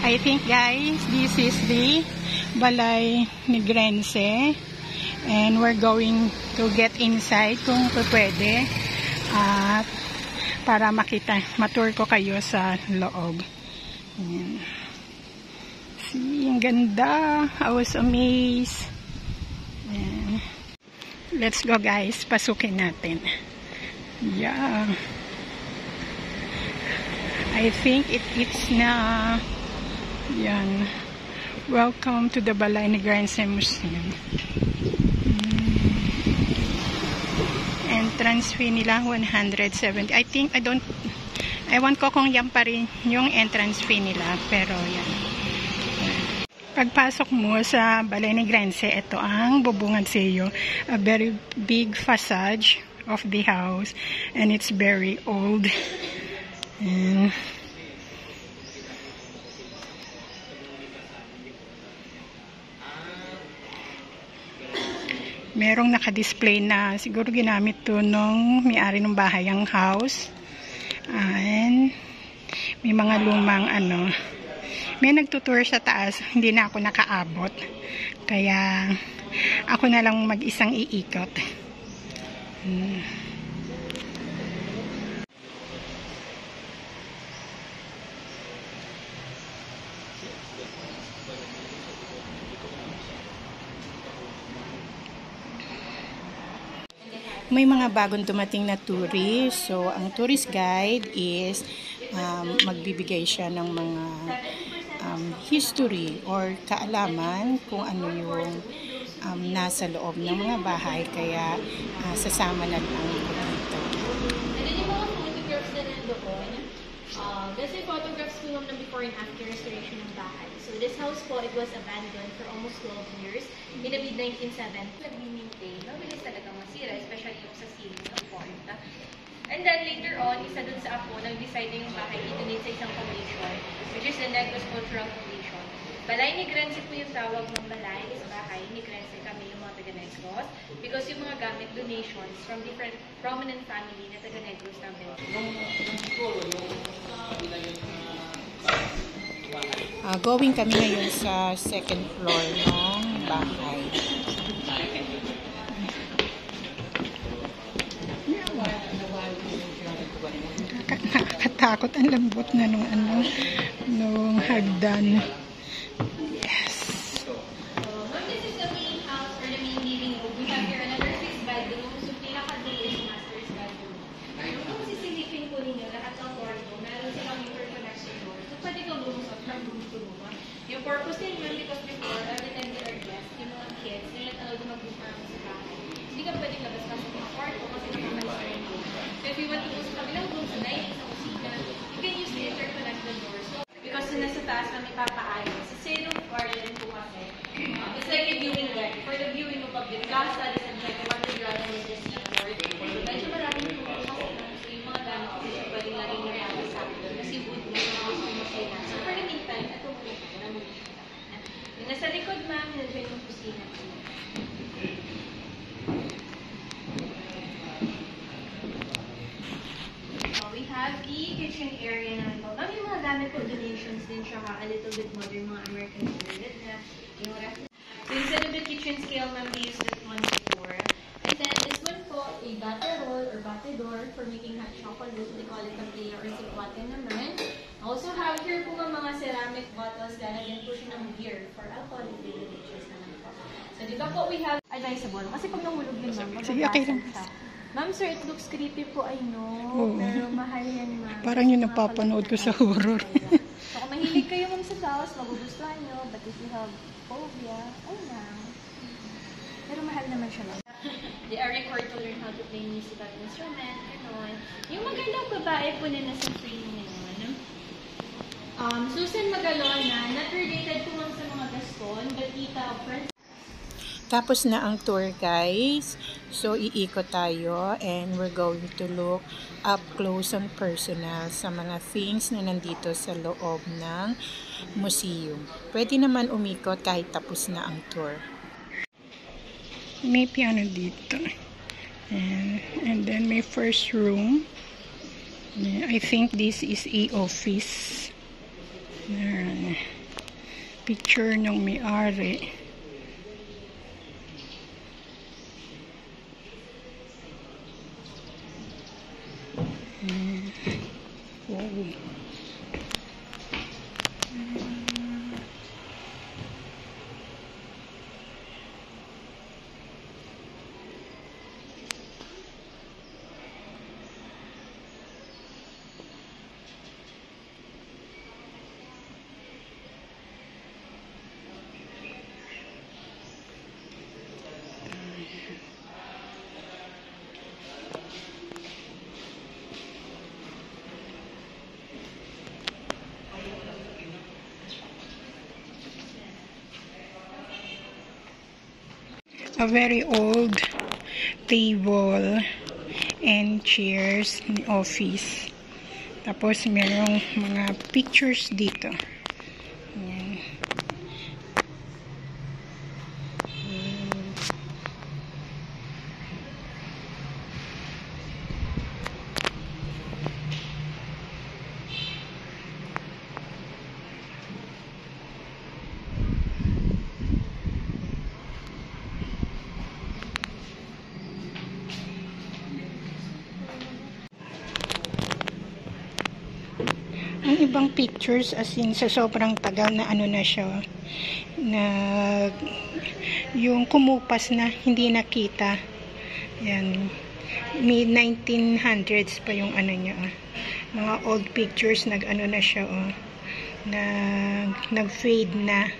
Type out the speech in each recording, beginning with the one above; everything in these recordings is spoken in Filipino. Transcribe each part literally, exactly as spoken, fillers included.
I think guys, this is the Balay Negrense and we're going to get inside kung pwede at para makita, matour ko kayo sa loob. Ayan. See, ang ganda. I was amazed. Ayan. Let's go guys, pasukin natin. Yeah. I think it, it's na yan. Welcome to the Balay Negrense Museum. Hmm. Entrance fee nila one hundred seventy. I think I don't ewan ko kung yan pa rin yung entrance fee nila, pero yan. Pagpasok mo sa Balay Negrense, ito ang bubungad sa iyo. A very big facade of the house and it's very old. And merong naka-display na siguro ginamit to nung may-ari ng bahay ang house. And may mga lumang ano, may nagtutour sa taas, hindi na ako nakaabot. Kaya ako na lang mag-isang iikot. Hmm. May mga bagong dumating na tourist. So, ang tourist guide is um, magbibigay siya ng mga um, history or kaalaman kung ano yung um, nasa loob ng mga bahay. Kaya, uh, sasama na lang dito. And then yung mga photographs na nandoon, uh, kasi photographs po ng before and after restoration ng bahay. So, this house po, it was abandoned for almost twelve years. In the mid nineteen seventies, nag-maintain, mabilis talaga masira, especially yung sa ceiling ng fort. And then later on, isa dun sa apo, nag-decide na yung bahay i-donate sa isang foundation, which is the Negros Cultural Foundation. Balay Negrense po yung tawag ng balay is bahay, Negrense kami yung mga taga-Negros, because yung mga gamit donations from different prominent family na taga-Negros namin. Uh, going kami ngayon sa second floor ng bahay. Nakakatakot ang lambot na nung ano, nung hagdan. Yes. So, this is the main house or the main living room. We have here another six bedrooms. So, pinaka-dulo is master's bedroom. Kung sisilipin po ninyo, lahat ng kwarto, meron silang interconnection doors. So, pwede kang lumusot from room to room. Yung purpose din yun, because before, every time there are guests, yung mga kids, nila talaga mag-bookmarm sa bahay. Hindi ka pwedeng labas-pasok ng kwarto kasi nakamalis na yung room. So, if you want to go sa kabilang room, sa dining, sa kusina, you can use the interconnected doors. So, because nasa taas na may papaayos, sa zero garden po kasi, uh, it's like a viewing deck. For the viewing of public plaza, this is like a underground and just seaport. So, medyo maraming po kasi so, yung mga gamit kasi siya pwedeng laging nilala sa akin. Kasi wood na mga kusina. So, for the meantime, ito po ito. Yung nasa likod, ma'am, nandiyan yung kusina. We have the kitchen area naman po. Ma'am, yung mga gamit po, donations din siya ka, a little bit modern, mga American toilet na yung ref. So instead of the kitchen scale, ma'am, we use this one before. And then this one po, a batter roll or batidor for making hot chocolate. We call it a playa or sikwate naman. Also have here po mga ceramic bottles, lalagyan po siya ng beer for alcoholic beverages naman po. So di ba po we have advisable? Kasi pag nahulog yun, ma'am, sige, okay lang. Ma'am, sir, it looks creepy po, I know. Oo. Pero mahal yan, ma'am. Parang yung napapanood ko sa horror. So, kung mahilig kayo, ma'am, sa house, magugustuhan nyo. But if you have phobia, ay na. Pero mahal naman siya, ma'am. They are required to learn how to play musical instrument, gano'n. Yung magandang babae po na nasa frame ngayon. Um, Susan Magalona, not related po ma'am sa mga Gaston, but tita of friends. Tapos na ang tour guys. So iikot tayo and we're going to look up close and personal sa mga things na nandito sa loob ng museum. Pwede naman umikot kahit tapos na ang tour. May piano dito. And, and then may first room. I think this is a office. There. picture ng may-ari. Hmm. Wow. A very old table and chairs in office. Tapos merong mga pictures dito. Ayan. Ang ibang pictures, as in sa sobrang tagal na ano na siya, na yung kumupas na hindi nakita. Yan, mid nineteen hundreds pa yung ano niya, ah. Mga old pictures, nag ano na siya, oh, nag nag fade na.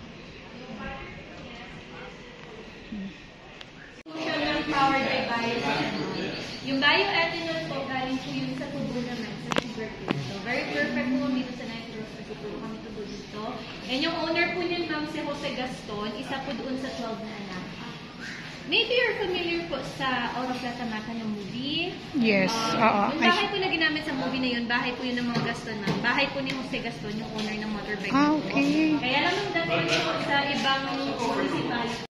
Powered by bioethanol. Yung bioethanol po galing po yun sa tubo naman, sa sugarcane. So, very perfect po dito sa Negros kasi po kami tubo dito. And yung owner po niyan, ma'am, si Jose Gaston, isa po doon sa twelve na anak. Maybe you're familiar po sa Oro Plata Mata ng movie. Yes, um, oo. Yung bahay po na ginamit sa movie na yun, bahay po yun ng mga Gaston, ma'am. Bahay po ni Jose Gaston, yung owner ng motorbike. Ah, okay. Kaya lang nung dati po sa ibang municipality.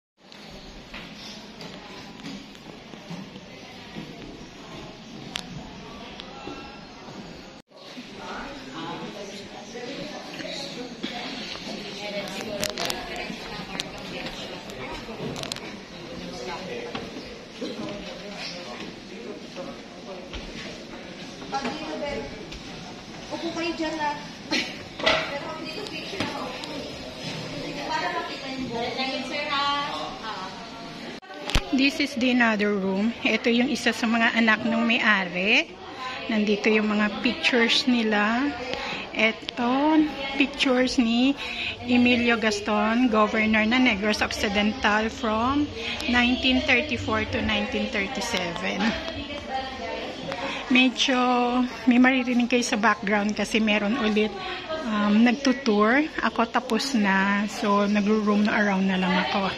Upo kayo dyan na. Pero kung dito picture ako, para makita yung Negrense House. This is the another room. Ito yung isa sa mga anak ng may-ari. Nandito yung mga pictures nila. Ito, pictures ni Emilio Gaston, governor ng Negros Occidental from nineteen thirty-four to nineteen thirty-seven. Medyo may maririnig kayo sa background kasi meron ulit um, nagtutour. Ako tapos na, so nagro-roam na around na lang ako.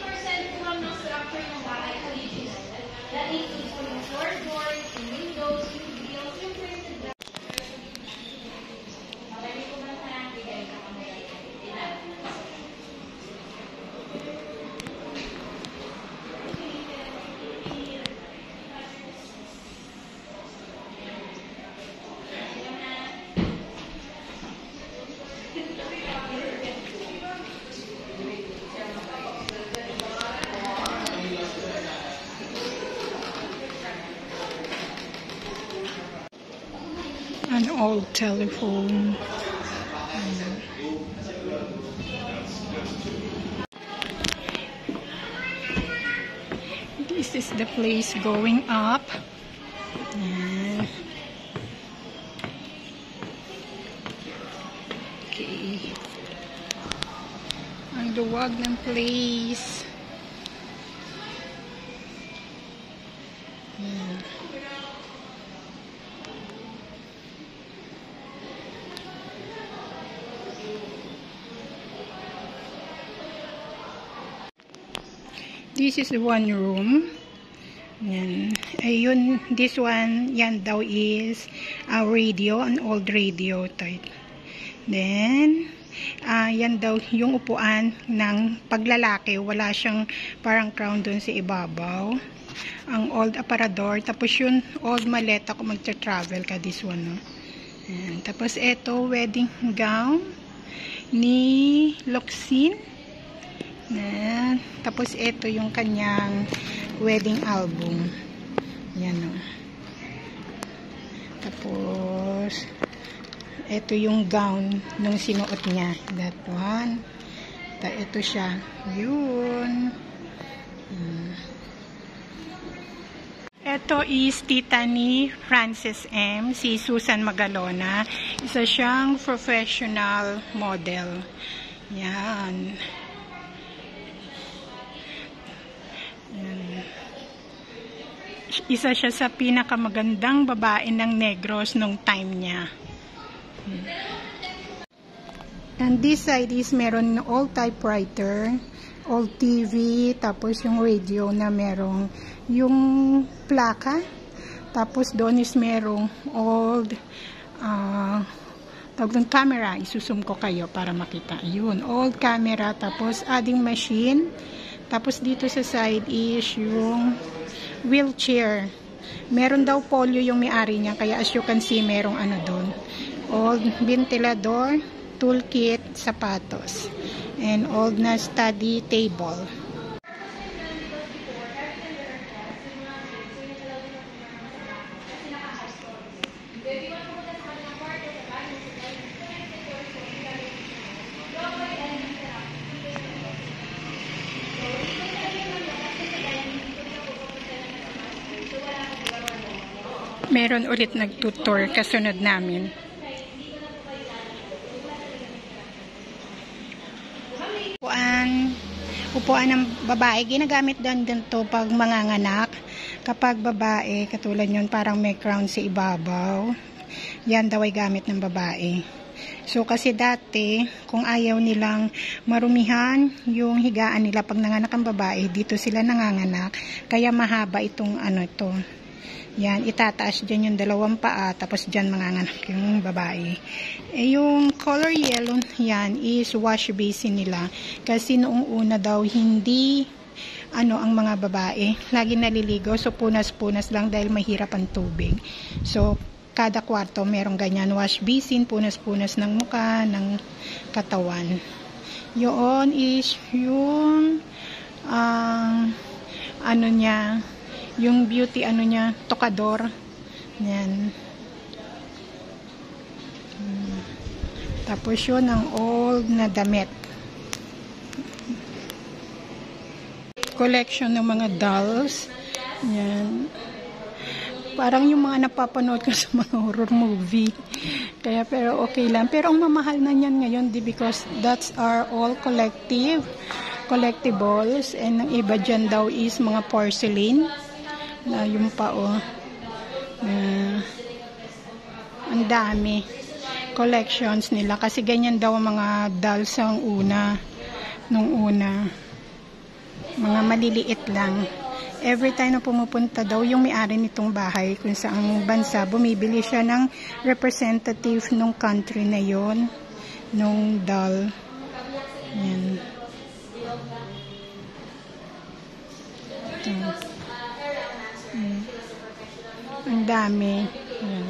An old telephone. This is the place going up. Yeah. Okay. Ang luwag ng place. Yeah. This is the one room. Yan. Ayun, this one, yan daw is a radio, an old radio type. Then, uh, yan daw yung upuan ng paglalaki. Wala siyang parang crown dun sa ibabaw. Ang old aparador. Tapos yun, old maleta kung magta-travel ka, this one. No? Yan. Tapos eto, wedding gown. ni Locsin. Yan. Tapos ito yung kanyang wedding album. Yan o. Tapos ito yung gown nung sinuot niya. That one. Ito siya. Yun. Hmm. Ito is tita ni Francis M. Si Susan Magalona. Isa siyang professional model. Yan. Yan. Isa siya sa pinakamagandang babae ng Negros nung time niya. Hmm. And this side is meron old typewriter, old T V, tapos yung radio na merong yung plaka, tapos doon is merong old uh, tawag ng camera. Isusum ko kayo para makita. Yun, old camera, tapos adding machine, tapos dito sa side is yung wheelchair. Meron daw polio yung may-ari niya, kaya as you can see merong ano doon, old ventilador, toolkit, sapatos, and old na study table. Meron ulit nagtutour kasunod namin. Upuan, upuan ng babae. Ginagamit din dito pag manganganak. Kapag babae, katulad yun, parang may crown sa ibabaw. Yan daw ay gamit ng babae. So kasi dati, kung ayaw nilang marumihan yung higaan nila pag nanganak ang babae, dito sila nanganganak. Kaya mahaba itong ano ito. Yan, itataas dyan yung dalawang paa, tapos dyan manganganak yung babae. Eh, yung color yellow, yan, is wash basin nila. Kasi noong una daw, hindi, ano, ang mga babae, lagi naliligo, so punas-punas lang dahil mahirap ang tubig. So, kada kwarto, merong ganyan, wash basin, punas-punas ng muka, ng katawan. Yun is yung, ang, uh, ano niya, yung beauty ano niya, tokador. Yan. Hmm. Tapos yun ang old na damit. Collection ng mga dolls. Yan. Parang yung mga napapanood ko sa mga horror movie. Kaya pero okay lang. Pero ang mamahal na yan ngayon di because that's our all collective collectibles, and ang iba dyan daw is mga porcelain. Na yung pao. Uh, ang dami collections nila kasi ganyan daw ang mga dolls ang una nung una, mga maliliit lang. Every time na pumupunta daw yung may-ari nitong bahay kung saang bansa, bumibili siya ng representative nung country na yon, nung doll. Yan. Ito. Hmm. Ang dami. Yan.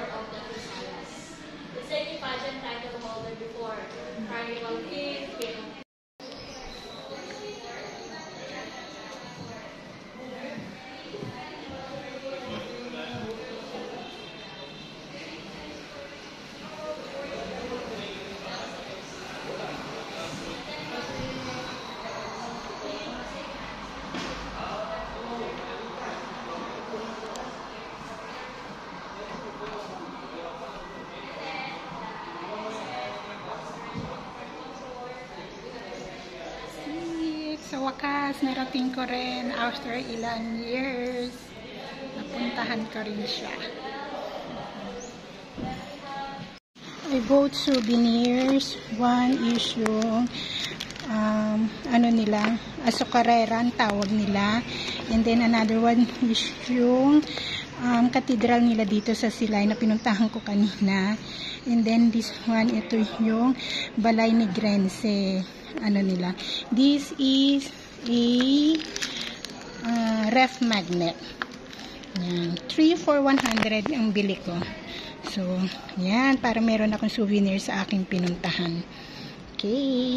Sa wakas, narating ko rin after ilang years. Napuntahan ko rin siya. I bought souvenirs. One is yung um, ano nila, azucarera ang tawag nila. And then another one is yung um, cathedral nila dito sa Silay na pinuntahan ko kanina. And then this one, ito yung Balay Negrense. Ano nila. This is a uh, ref magnet. Yan. three for one hundred ang bili ko. So, yan. Para meron akong souvenir sa aking pinuntahan. Okay.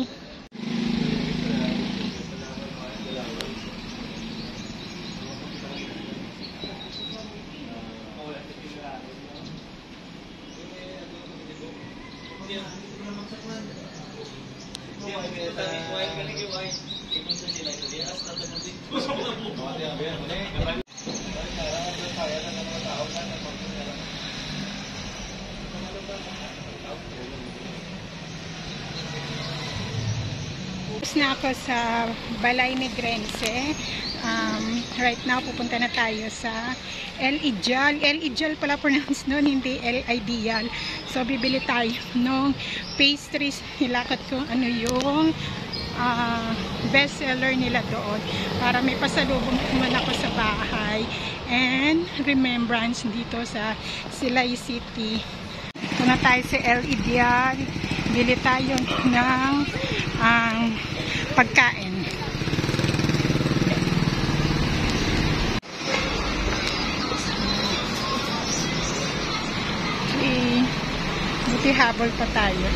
Tapos na ako sa Balay Negrense. Um, right now, pupunta na tayo sa El Ideal. El Ideal pala pronounce nun, hindi El Ideal. So, bibili tayo ng pastries. Nilakad ko ano yung uh, best seller nila doon. Para may pasalubong naman ako sa bahay. And remembrance dito sa Silay City. Ito na tayo sa El Ideal. Bili tayo ng ang um, pagkain. Okay. Buti habol pa tayo.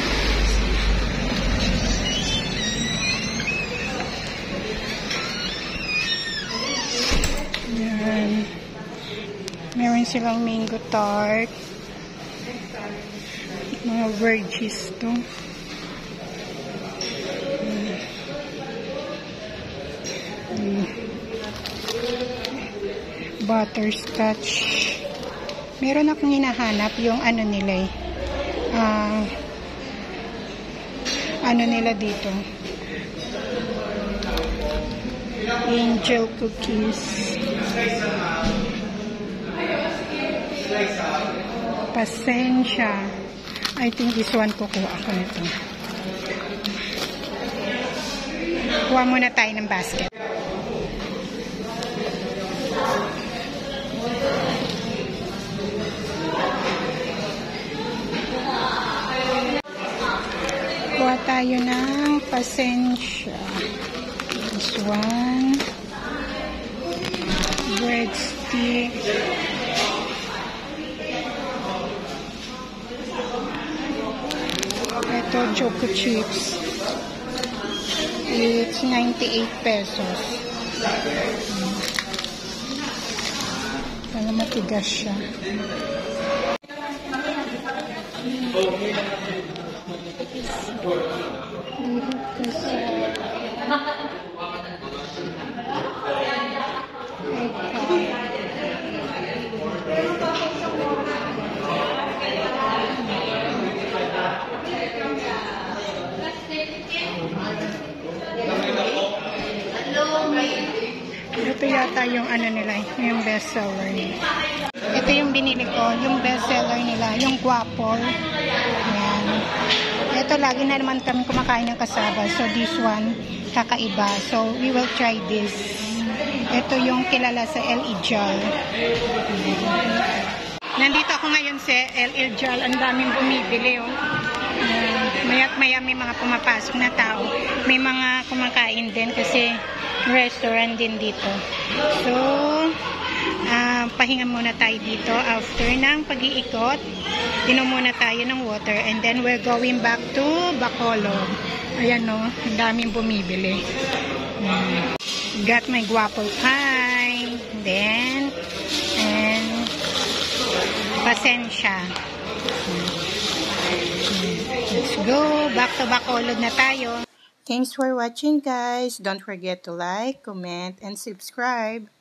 Yan. Meron silang mango tart. Mga verges to. Butterscotch. Meron akong hinahanap yung ano nila eh. Uh, ano nila dito. Angel cookies. Pasensya. I think this one kukuha ako nito. Kuha muna tayo ng basket. Kuha tayo ng pasensya. This one. Breadstick. Ito, choco chips. It's ninety-eight pesos. Para matigas siya. Ito yata yung ano nila, yung best seller nila. Ito yung binili ko, yung best seller nila, yung guapol. Ayan. Ito lagi na naman kami kumakain ng kasaba. So this one, kakaiba. So we will try this. Ito yung kilala sa El Ideal. Nandito ako ngayon sa El Ideal. Ang daming bumibili. Oh. Uh, maya't maya may mga pumapasok na tao. May mga kumakain din kasi restaurant din dito. So, uh, pahinga muna tayo dito. After ng pag-iikot, inom muna tayo ng water and then we're going back to Bacolod. Ayan no, ang daming bumibili. Um, got my guapol pie. Then, and pasensya. Let's go. Back to Bacolod na tayo. Thanks for watching guys. Don't forget to like, comment, and subscribe.